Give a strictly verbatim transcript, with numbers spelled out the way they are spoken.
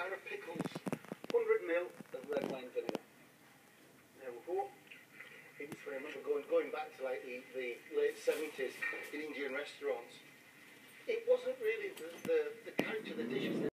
jar of pickles, one hundred mil of red wine vinegar. There we go. It's I remember going going back to like the, the late seventies in Indian restaurants. It wasn't really the, the, the character of the dishes.